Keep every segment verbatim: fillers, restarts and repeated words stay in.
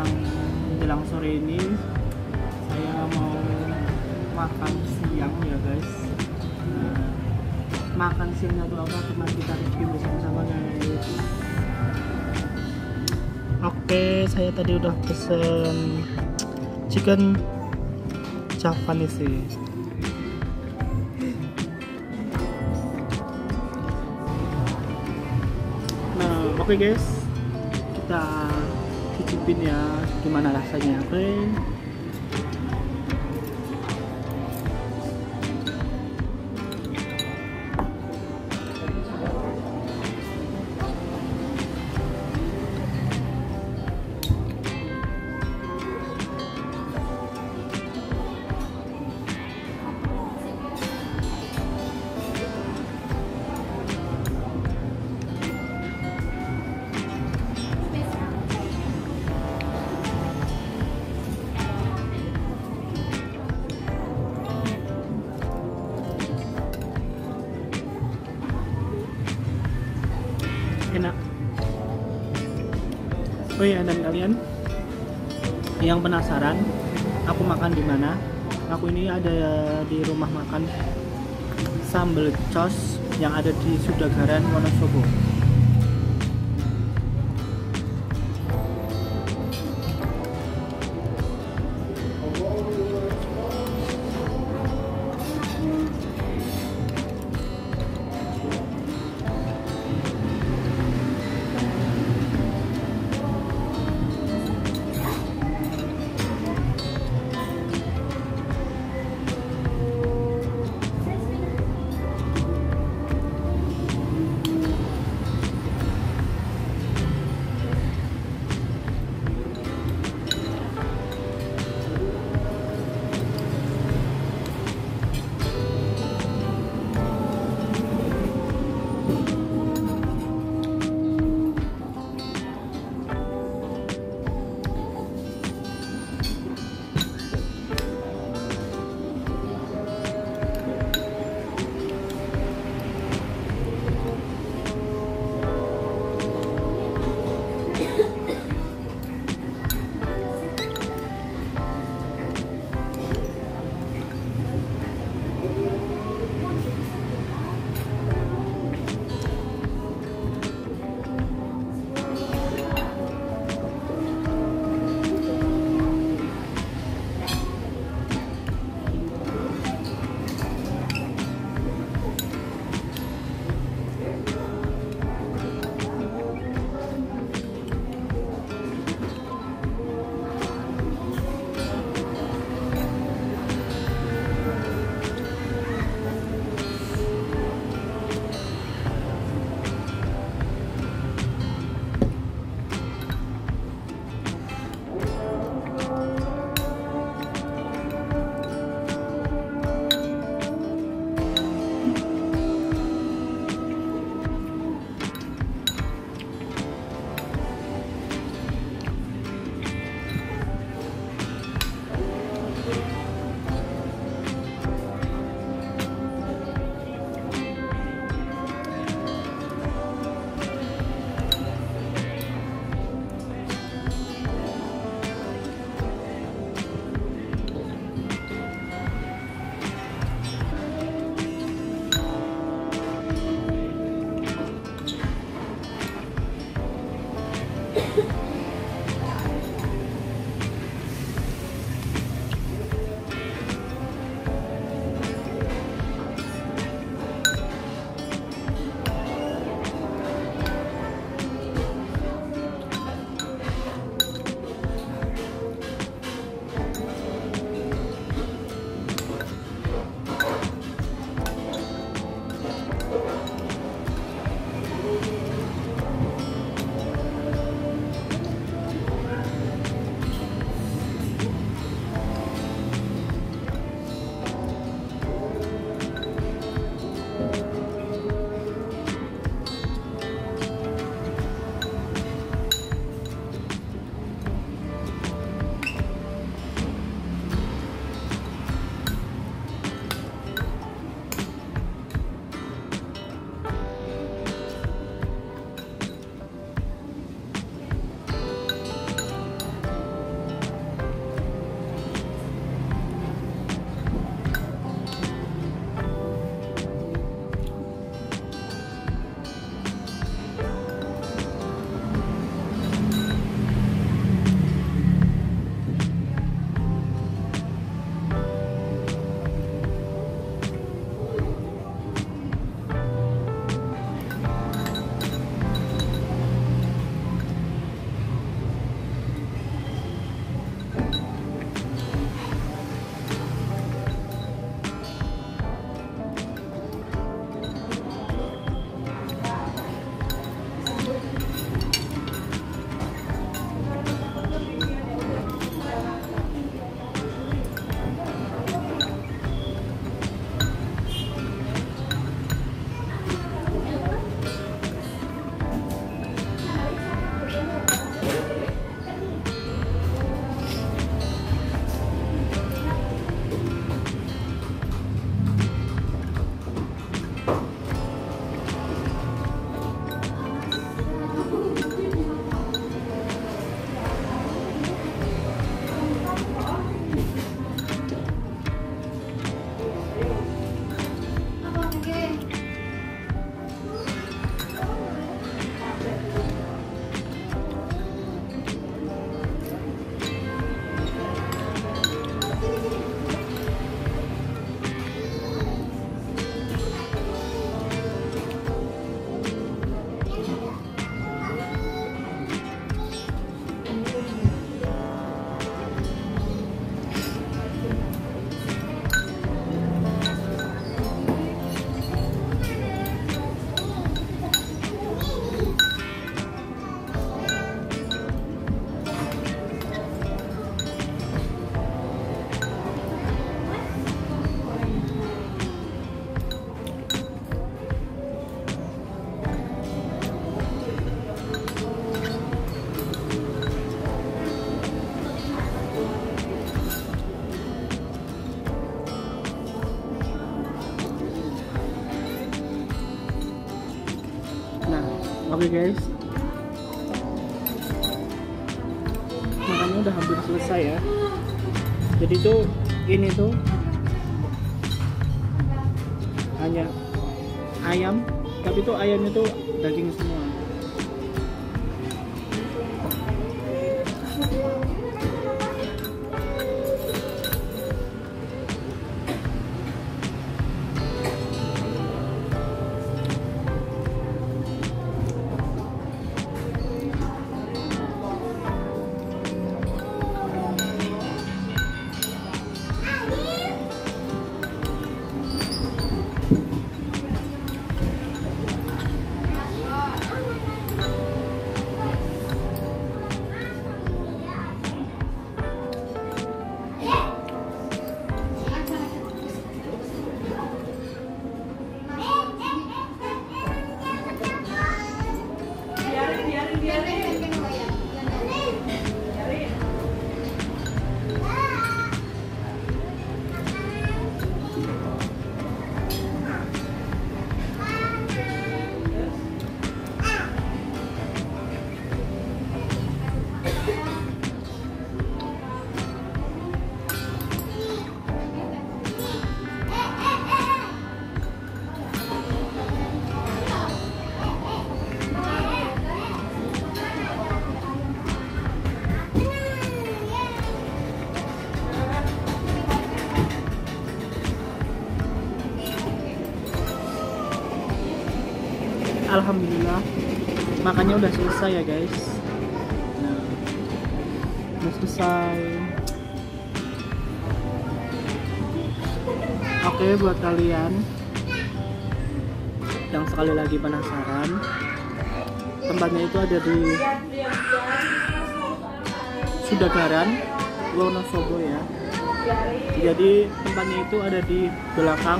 siang menjelang sore ini saya mau makan siang ya guys. Nah, makan siangnya itu apa? Teman kita review bersama-sama guys. Oke, saya tadi udah pesen chicken Japanese sih. Nah, oke guys, kita cicipin ya gimana rasanya. Oke. Enak. Oh ya, dan kalian yang penasaran aku makan di mana? Aku ini ada di rumah makan Sambal Cos yang ada di Sudagaran, Wonosobo. Oke guys, makannya udah hampir selesai ya. Jadi tuh ini tuh hanya ayam, tapi tuh ayamnya tuh daging semua. Alhamdulillah makannya udah selesai ya guys. Nah, udah selesai. Oke, buat kalian yang sekali lagi penasaran, tempatnya itu ada di Sudagaran, Wonosobo ya. Jadi tempatnya itu ada di belakang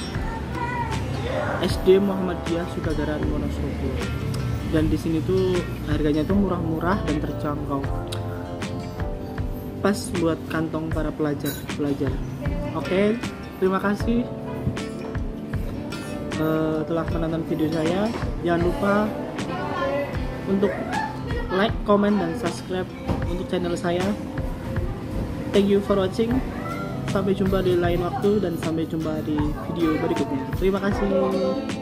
S D Muhammadiyah Sudagaran Wonosobo. Dan di sini tuh harganya tuh murah-murah dan terjangkau. Pas buat kantong para pelajar-pelajar. Oke, terima kasih uh, telah menonton video saya. Jangan lupa untuk like, comment, dan subscribe untuk channel saya. Thank you for watching. Sampai jumpa di lain waktu dan sampai jumpa di video berikutnya. Terima kasih.